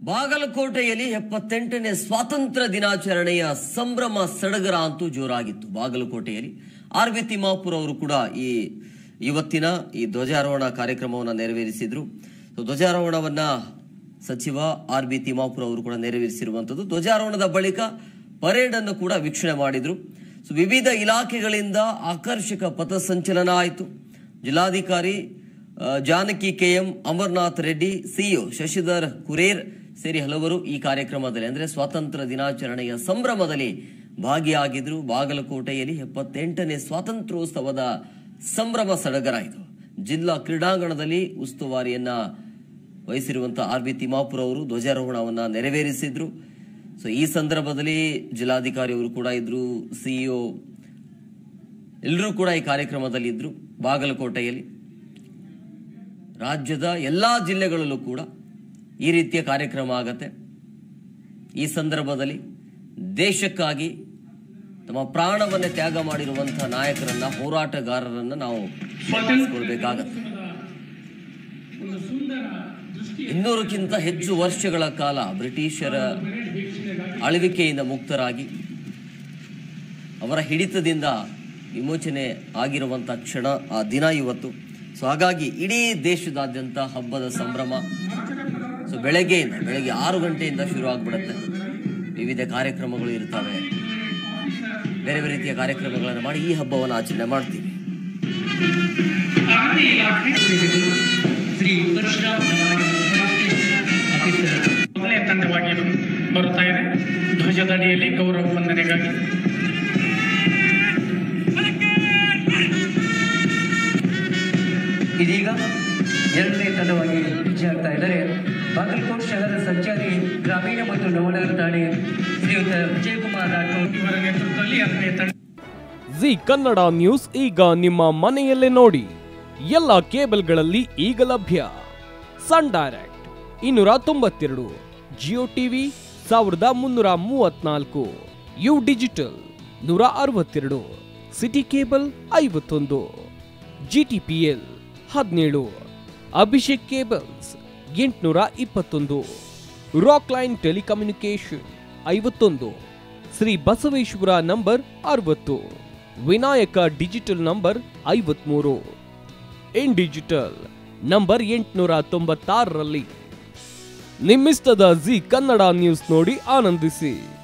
ಬಾಗಲಕೋಟೆಯಲ್ಲಿ 78ನೇ ಸ್ವಾತಂತ್ರ್ಯ ದಿನಾಚರಣೆಯ ಸಂಭ್ರಮ ಸಡಗರ ಅಂತೂ ಜೋರಾಗಿತ್ತು. ಬಾಗಲಕೋಟೆಯಲ್ಲಿ ಆರ್ ವಿ ತಿಮ್ಮಾಪುರ ಅವರು ಕೂಡ ಇವತ್ತಿನ ಈ ಧ್ವಜಾರೋಹಣ ಕಾರ್ಯಕ್ರಮವನ್ನು ನೆರವೇರಿಸಿದ್ರು. ಧ್ವಜಾರೋಹಣವನ್ನ ಸಚಿವ ಆರ್ ವಿ ತಿಮ್ಮಾಪುರ ಅವರು ಕೂಡ ನೆರವೇರಿಸಿರುವಂತದ್ದು. ಧ್ವಜಾರೋಹಣದ ಬಳಿಕ ಪರೇಡ್ ಅನ್ನು ಕೂಡ ವೀಕ್ಷಣೆ ಮಾಡಿದ್ರು. ವಿವಿಧ ಇಲಾಖೆಗಳಿಂದ ಆಕರ್ಷಕ ಪಥಸಂಚಲನ ಆಯಿತು. ಜಿಲ್ಲಾಧಿಕಾರಿ ಜಾನಕಿ ಕೆಎಂ, ಅಮರನಾಥ್ ರೆಡ್ಡಿ, ಸಿಇಒ ಶಶಿಧರ್ ಕುರೇರ್ ಸೇರಿ ಹಲವರು ಈ ಕಾರ್ಯಕ್ರಮದಲ್ಲಿ ಅಂದ್ರೆ ಸ್ವಾತಂತ್ರ್ಯ ದಿನಾಚರಣೆಯ ಸಂಭ್ರಮದಲ್ಲಿ ಭಾಗಿಯಾಗಿದ್ರು. ಬಾಗಲಕೋಟೆಯಲ್ಲಿ 78ನೇ ಸ್ವಾತಂತ್ರ್ಯೋತ್ಸವದ ಸಂಭ್ರಮ ಸಡಗರ ಇದು. ಜಿಲ್ಲಾ ಕ್ರೀಡಾಂಗಣದಲ್ಲಿ ಉಸ್ತುವಾರಿಯನ್ನ ವಹಿಸಿರುವಂತಹ ಆರ್ ವಿ ತಿಮ್ಮಾಪುರ ಅವರು ಧ್ವಜಾರೋಹಣವನ್ನ ನೆರವೇರಿಸಿದ್ರು. ಈ ಸಂದರ್ಭದಲ್ಲಿ ಜಿಲ್ಲಾಧಿಕಾರಿ ಅವರು ಕೂಡ ಇದ್ರು, ಸಿಇಒ ಎಲ್ಲರೂ ಕೂಡ ಈ ಕಾರ್ಯಕ್ರಮದಲ್ಲಿ ಇದ್ರು. ಬಾಗಲಕೋಟೆಯಲ್ಲಿ ರಾಜ್ಯದ ಎಲ್ಲಾ ಜಿಲ್ಲೆಗಳಲ್ಲೂ ಕೂಡ ಈ ರೀತಿಯ ಕಾರ್ಯಕ್ರಮ ಆಗತ್ತೆ. ಈ ಸಂದರ್ಭದಲ್ಲಿ ದೇಶಕ್ಕಾಗಿ ತಮ್ಮ ಪ್ರಾಣವನ್ನೇ ತ್ಯಾಗ ಮಾಡಿರುವಂತಹ ನಾಯಕರನ್ನ, ಹೋರಾಟಗಾರರನ್ನ ನಾವು ಸ್ಮರಿಸಿಕೊಳ್ಳಬೇಕಾಗತ್ತೆ. 200ಕ್ಕಿಂತ ಹೆಚ್ಚು ವರ್ಷಗಳ ಕಾಲ ಬ್ರಿಟಿಷರ ಆಳ್ವಿಕೆಯಿಂದ ಮುಕ್ತರಾಗಿ ಅವರ ಹಿಡಿತದಿಂದ ವಿಮೋಚನೆ ಆಗಿರುವಂತಹ ಕ್ಷಣ, ಆ ದಿನ ಇವತ್ತು. ಹಾಗಾಗಿ ಇಡೀ ದೇಶದಾದ್ಯಂತ ಹಬ್ಬದ ಸಂಭ್ರಮ. ಬೆಳಗ್ಗೆ 6 ಗಂಟೆಯಿಂದ ಶುರು ಆಗ್ಬಿಡುತ್ತೆ. ವಿವಿಧ ಕಾರ್ಯಕ್ರಮಗಳು ಇರ್ತವೆ, ಬೇರೆ ಬೇರೆ ರೀತಿಯ ಕಾರ್ಯಕ್ರಮಗಳನ್ನು ಮಾಡಿ ಈ ಹಬ್ಬವನ್ನು ಆಚರಣೆ ಮಾಡ್ತೀವಿ. ಮೊದಲನೇ ತಂಡವಾಗಿ ಬರುತ್ತಾ ಇದೆ. ಧ್ವಜದಡಿಯಲ್ಲಿ ಗೌರವ ವಂದನೆಗಾಗಿ ಇದೀಗ ಎರಡನೇ ತಂಡವಾಗಿ ಹೆಜ್ಜೆ ಆಗ್ತಾ ಇದ್ದಾರೆ. ಬಾಗಲಕೋಟೆ ಶಹರ ಸಂಚಾರಿ ಗ್ರಾಮೀಣ ಮತ್ತು ನವನಗರ ಠಾಣೆ ಶ್ರೀಯುತ ವಿಜಯಕುಮಾರ್ ರಾಠೋಡ್ ಇವರ ನೇತೃತ್ವದಲ್ಲಿ ಎರಡನೇ ತಂಡ. ಜಿ ಕನ್ನಡ ನ್ಯೂಸ್ ಈಗ ನಿಮ್ಮ ಮನೆಯಲ್ಲೇ ನೋಡಿ. ಎಲ್ಲ ಕೇಬಲ್ಗಳಲ್ಲಿ ಈಗ ಲಭ್ಯ. Sun Direct 292, Jio TV 1334, U digital 162, city cable 51, GTPL 17, Abhishek cables 821, rock line telecommunication 51, Shri Basaveshwara number 60, Vinayaka digital number 53, in digital number 896ರಲ್ಲಿ. ನಿಮ್ಮಿಸ್ತದ ಜಿ ಕನ್ನಡ ನ್ಯೂಸ್ ನೋಡಿ ಆನಂದಿಸಿ.